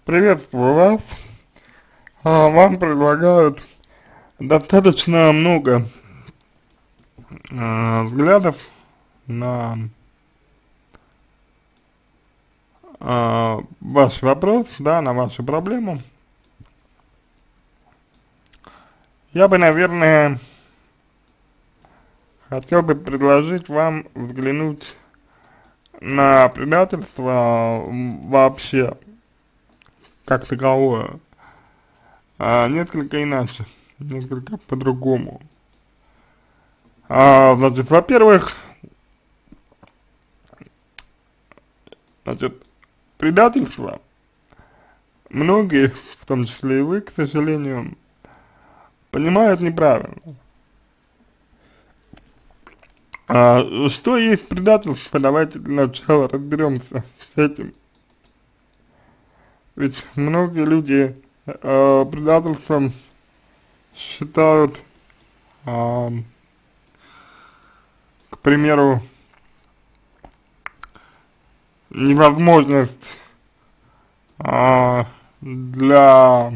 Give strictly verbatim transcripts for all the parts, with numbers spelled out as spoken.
Приветствую вас. А, вам предлагают достаточно много а, взглядов на а, ваш вопрос, да, на вашу проблему. Я бы, наверное, хотел бы предложить вам взглянуть на предательство м, вообще, как таковое, а, несколько иначе, несколько по-другому. А, значит, во-первых, значит, предательство многие, в том числе и вы, к сожалению, понимают неправильно. А, что есть предательство? Давайте для начала разберемся с этим. Ведь многие люди э, предательством считают, э, к примеру, невозможность э, для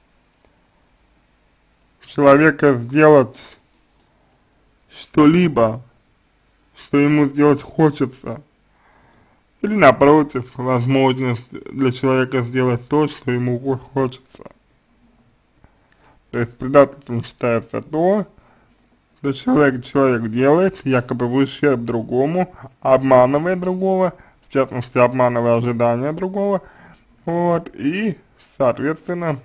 человека сделать что-либо, что ему сделать хочется, или напротив, возможность для человека сделать то, что ему хочется. То есть предательством считается то, что человек, человек делает, якобы в ущерб другому, обманывая другого, в частности, обманывая ожидания другого, вот, и, соответственно,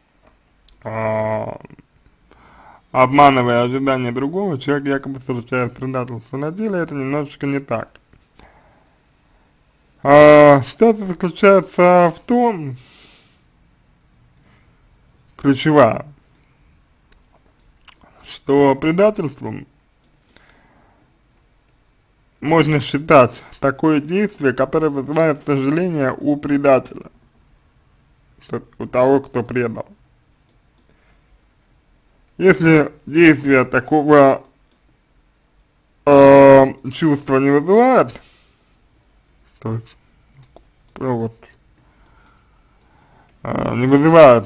а, обманывая ожидания другого, человек якобы совершает предательство. На деле это немножечко не так. А, ситуация заключается в том, ключевая, что предательством можно считать такое действие, которое вызывает сожаление у предателя, у того, кто предал. Если действие такого э, чувства не вызывает, то есть, ну, вот, э, не вызывает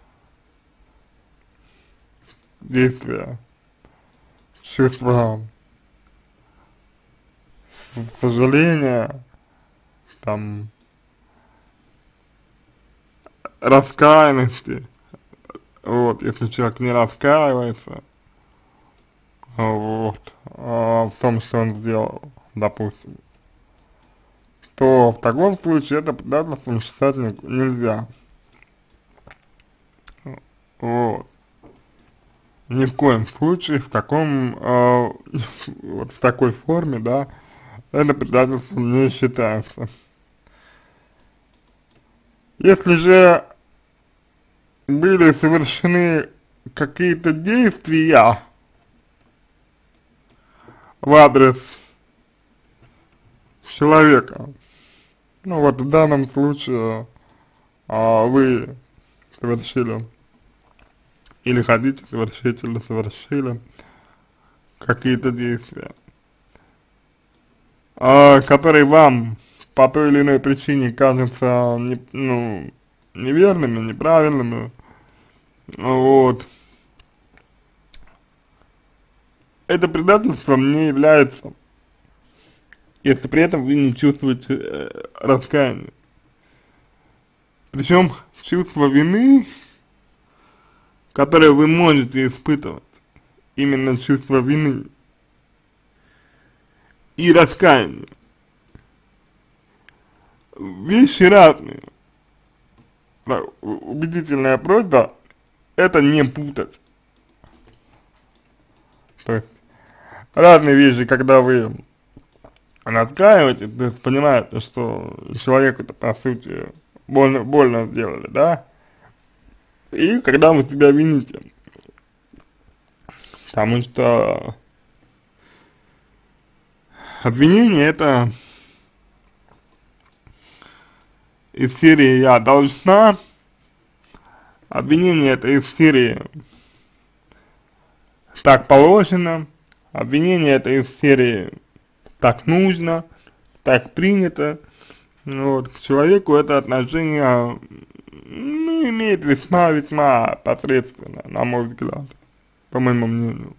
действия, чувства сожаления, там, раскаянности, вот, если человек не раскаивается, вот, а, в том, что он сделал, допустим, то в таком случае это предательством считать не, нельзя, вот. Ни в коем случае в таком, э, вот в такой форме, да, это предательством не считается. Если же были совершены какие-то действия в адрес человека, ну вот в данном случае а, вы совершили или хотите совершить, или совершили какие-то действия, а, которые вам по той или иной причине кажутся не, ну, неверными, неправильными, вот, это предательством не является, если при этом вы не чувствуете э, раскаяния. Причем чувство вины, которое вы можете испытывать, именно чувство вины и раскаяния, вещи разные. Убедительная просьба это не путать. То есть разные вещи, когда вы раскаиваетесь, то есть понимаете, что человеку-то по сути больно, больно сделали, да, и когда вы себя вините, потому что обвинение это из серии «я должна», обвинение это из серии «так положено», обвинение это из серии «так нужно», «так принято». Вот, к человеку это отношение не имеет весьма-весьма посредственно, на мой взгляд, по моему мнению.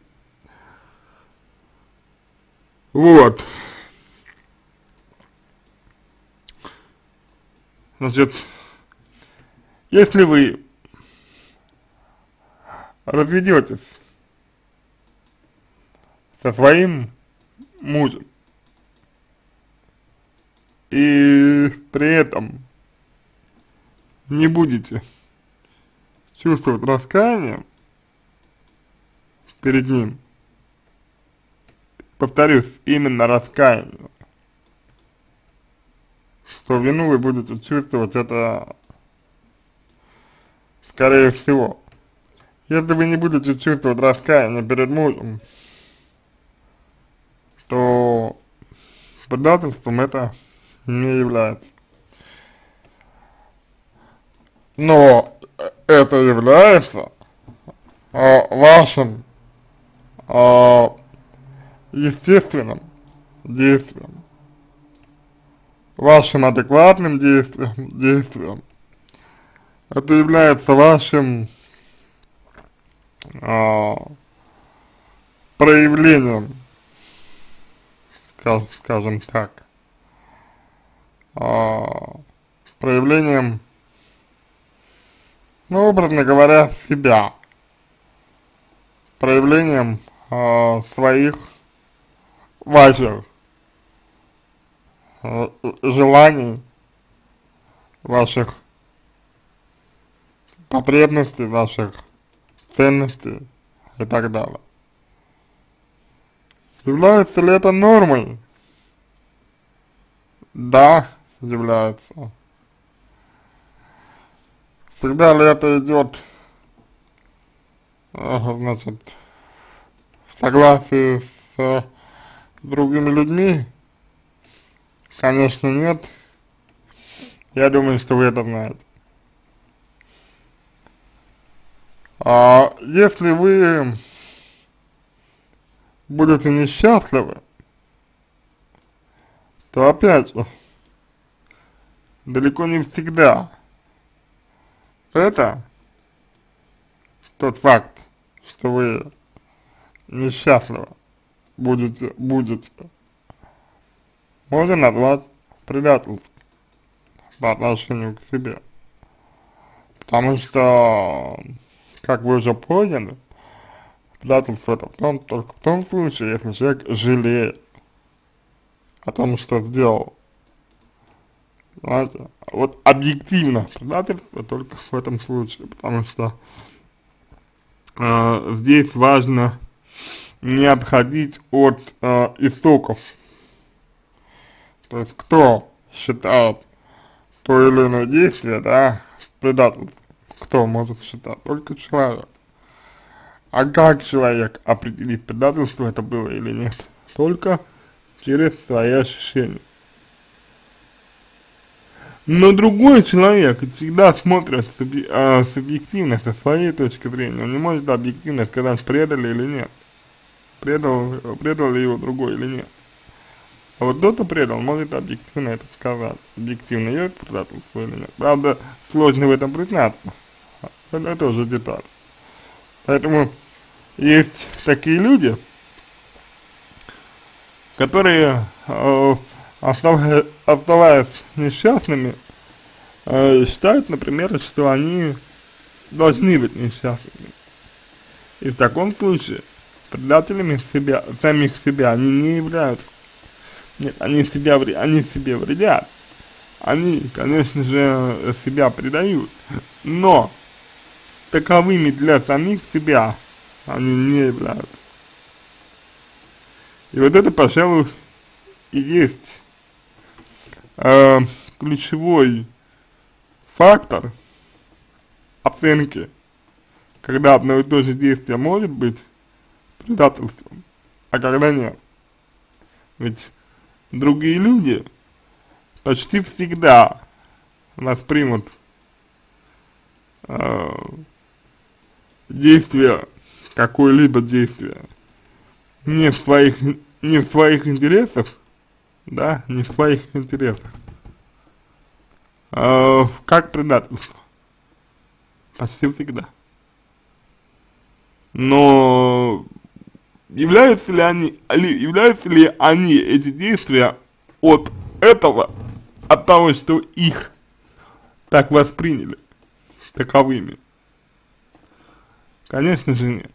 Вот. Значит, если вы разведетесь со своим мужем и при этом не будете чувствовать раскаяния перед ним, повторюсь, именно раскаяние, что вину вы будете чувствовать, это скорее всего. Если вы не будете чувствовать раскаяние перед мужем, то предательством это не является. Но это является а, вашим а, естественным действием, вашим адекватным действием, действием. Это является вашим а, проявлением, скаж, скажем так, а, проявлением, ну, образно говоря, себя, проявлением а, своих ваших а, желаний, ваших потребностей, ваших ценностей и так далее. Является ли это нормой? Да, является. Всегда ли это идет, значит, в согласии с другими людьми? Конечно, нет. Я думаю, что вы это знаете. А если вы будете несчастливы, то опять же, далеко не всегда это тот факт, что вы несчастливы будете, будете, можно назвать предательством по отношению к себе. Потому что, как вы уже поняли, предательство это в том, только в том случае, если человек жалеет о том, что сделал. Понимаете? Вот объективно предательство только в этом случае, потому что э, здесь важно не отходить от э, истоков. То есть кто считает то или иное действие, да, предательством? Кто может считать? Только человек. А как человек определит, предательство это было или нет? Только через свои ощущения. Но другой человек всегда смотрит субъ, э, субъективно, со своей точки зрения. Он не может объективно сказать, предали или нет. Предал, предал ли его другой или нет. А вот кто-то предал, может объективно это сказать. Объективно есть предательство или нет. Правда, сложно в этом признаться. Это тоже деталь. Поэтому есть такие люди, которые, э, оставаясь, оставаясь несчастными, э, считают, например, что они должны быть несчастными. И в таком случае предателями себя, самих себя они не являются. Нет, они, себя, они себе вредят. Они, конечно же, себя предают. Но таковыми для самих себя они не являются. И вот это, пожалуй, и есть э, ключевой фактор оценки, когда одно и то же действие может быть предательством, а когда нет. Ведь другие люди почти всегда воспримут э, действие, какое-либо действие, не в своих, не в своих интересах, да, не в своих интересах, а как предательство. почти всегда. Но являются ли они, ли, являются ли они, эти действия, от этого, от того, что их так восприняли таковыми? Конечно же нет.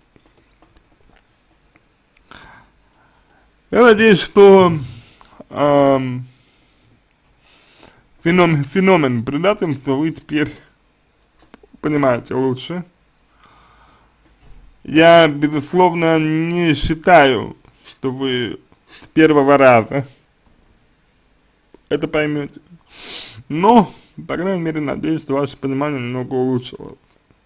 Я надеюсь, что эм, феномен, феномен предательства вы теперь понимаете лучше. Я, безусловно, не считаю, что вы с первого раза это поймете, но, по крайней мере, надеюсь, что ваше понимание немного улучшилось.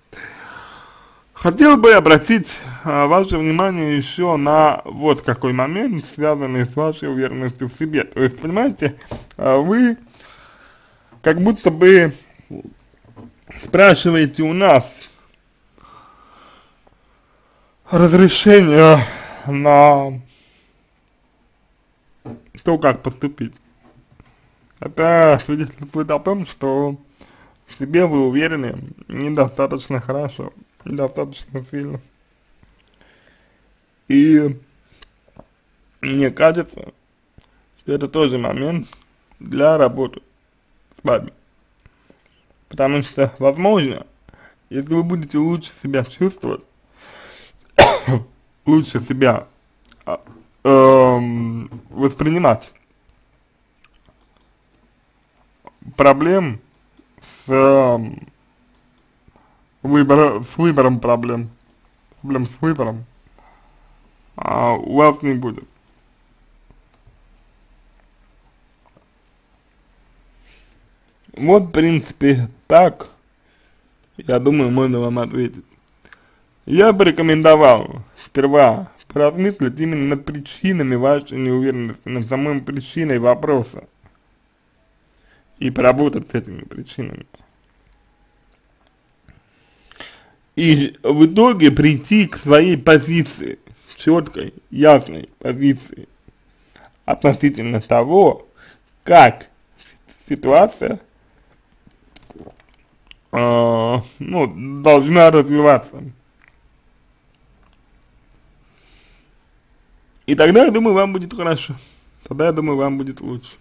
Хотел бы обратить а, ваше внимание еще на вот какой момент, связанный с вашей уверенностью в себе. То есть, понимаете, а, вы как будто бы спрашиваете у нас разрешение на то, как поступить. Это свидетельствует о том, что в себе вы уверены недостаточно хорошо, недостаточно сильно. И мне кажется, что это тоже момент для работы с вами. Потому что, возможно, если вы будете лучше себя чувствовать, лучше себя эм, воспринимать, проблем с эм, выбора, с выбором проблем, проблем с выбором а, у вас не будет. Вот, в принципе, так, я думаю, можно вам ответить. Я бы рекомендовал сперва поразмыслить именно над причинами вашей неуверенности, над самой причиной вопроса и поработать с этими причинами. И в итоге прийти к своей позиции, четкой, ясной позиции относительно того, как ситуация э, ну, должна развиваться. И тогда, я думаю, вам будет хорошо. Тогда, я думаю, вам будет лучше.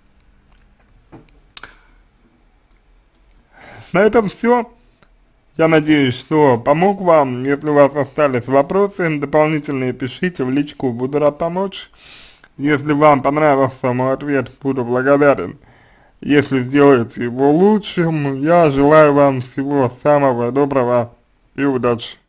На этом все. Я надеюсь, что помог вам. Если у вас остались вопросы дополнительные, пишите в личку, буду рад помочь. Если вам понравился мой ответ, буду благодарен, если сделаете его лучшим. Я желаю вам всего самого доброго и удачи.